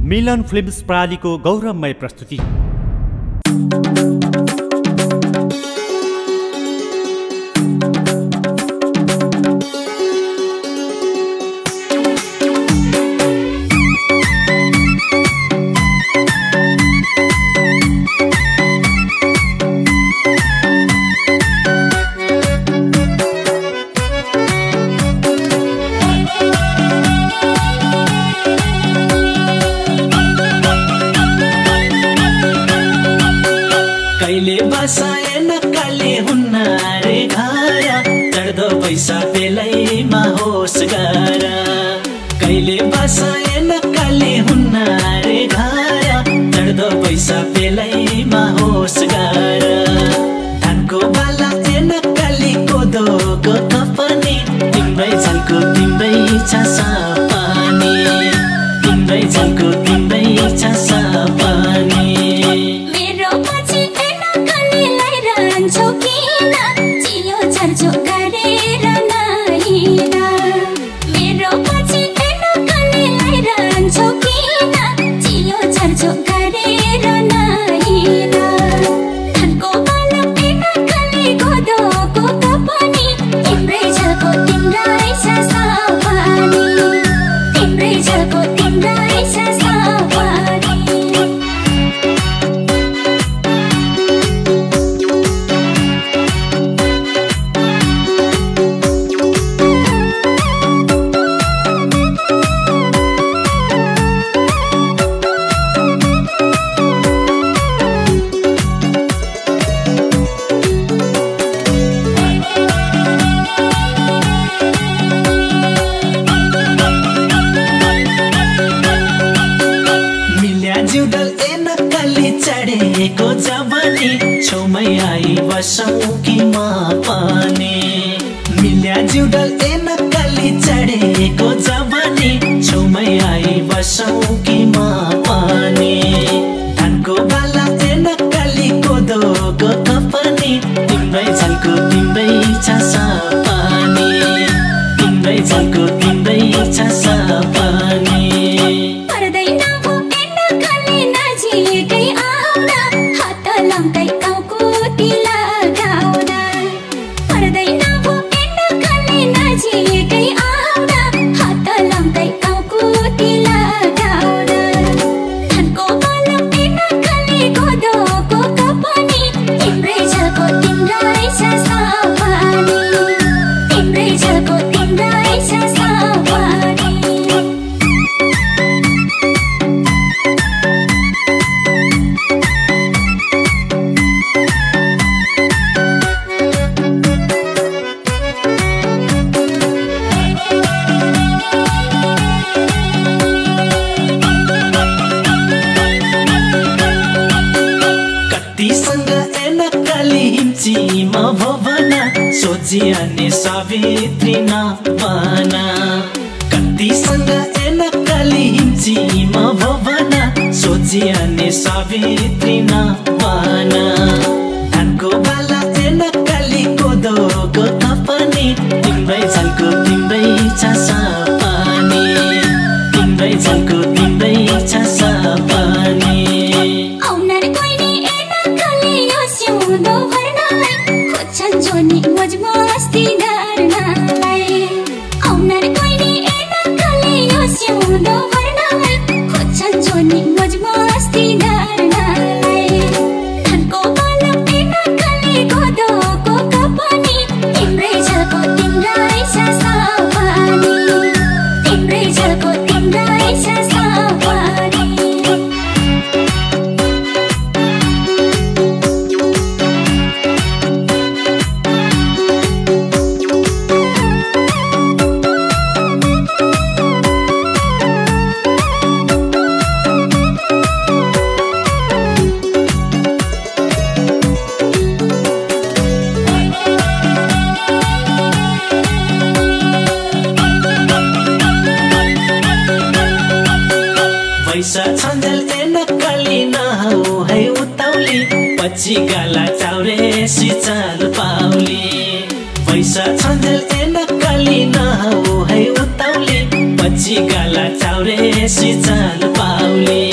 मिलन films प्रणालीको गौरवमय प्रस्तुति। बसाए नक्कली हुन्न रे घर चढ्दो पैसा बेलैमा होस् गर कहिले बसाए नक्कली हुन्न रे घर चढ्दो पैसा बेलैमा होस् गर धानको बाला ए नक्कली कोदोको कपनी तिम्रै झल्को तिम्रै छासा पानी तिम्रै झल्को तिम्रै छासा पानी सोचियाने सावित्री नपाना कतिसँग ए नक्कली हिम्चीमा भवना सोचियाने सावित्री नपाना धानको बाला ए नक्कली कोदोको थपनी तिम्रै झल्को तिम्रै छासा पानी तिम्रै झल्को तिम्रै छासा पानी मस्ती गर्नलाई आउनर कोइनी ए नक्कली यो सिउँदो भर्नलाई खोज्छन् जोनी मौज मस्ती गर्नलाई धानको बाला ए नक्कली कोदोको कपनी तिम्रै झल्को तिम्रै छासा पानी तिम्रै झल्को तिम्रै छासा पानी पैसा छन्जेल ए नक्कली नहौ है उताउली पछि गाला चाउरेसी चाल पाउली पैसा छन्जेल ए नक्कली नहौ है उताउली पछि गाला चाउरेसी चाल पाउली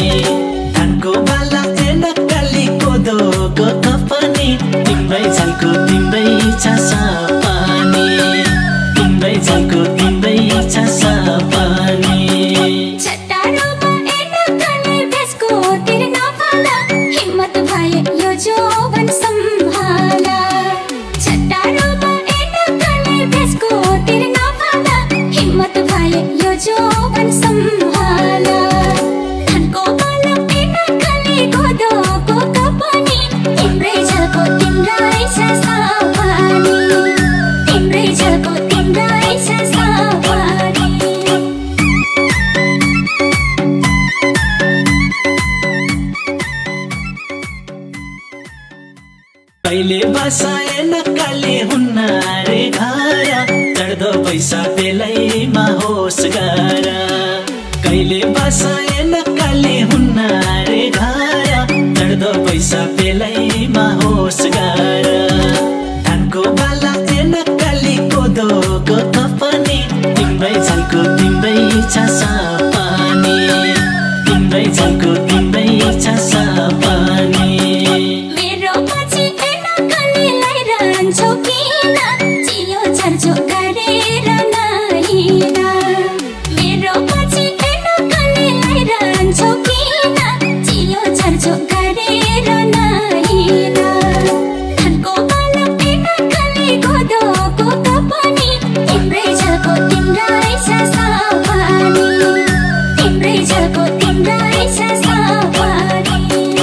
बसाए नक्कली हुन्न रे घर चढ्दो पैसा बेलैमा होस् गर कहिले बसाए नक्कली हुन्न रे घर चढ्दो पैसा बेलैमा होस् गर धानको बाला ए नक्कली कोदोको थपनी तिम्रै झल्को तिम्रै छासा पानी तिम्रै झल्को तिम्रै छासा पानी मेरो पछि ए नक्कलीलाई रहन्छौ किन चियो चर्चो गरेर नहिन मेरो पछि ए नक्कलीलाई रहन्छौ किन चियो चर्चो गरेर नहिन धनको बालक ए नक्कली कोदोको थपनी तिम्रै झल्को तिम्रै छासा पानी तिम्रै झल्को तिम्रै छासा पानी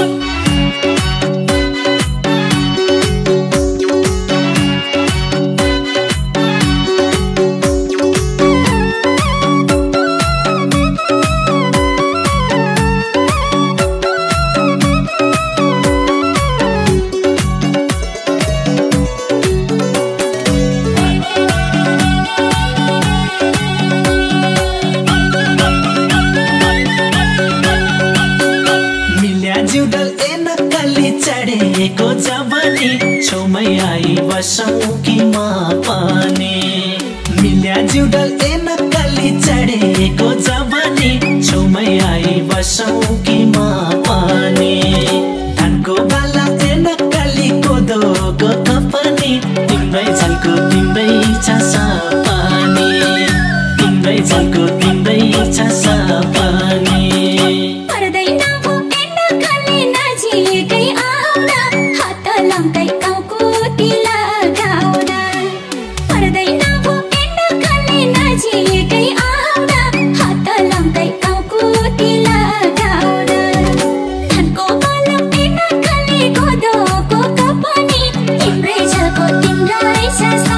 मिल्या जिउडल ए नक्कली चढेको जवानी छेउमै आई बसौँ कि म पनि मिल्या जिउडल ए नक्कली चढेको जवानी छेउमै आई बसौँ कि म पनि धानको बाला ए नक्कली कोदोको थपनी तिम्रै झल्को तिम्रै छासा पानी तिम्रै झल्को तिम्रै छासा पानी पर्दैन हो ए नक्कली नजिकै आउन हात लम्काई काउकुटी लगाउन पर्दैन हो ए नक्कली नजिकै आउन हात लम्काई काउकुटी लगाउन धनको बालक ए नक्कली कोदोको थपनी तिम्रै झल्को तिम्रै छासा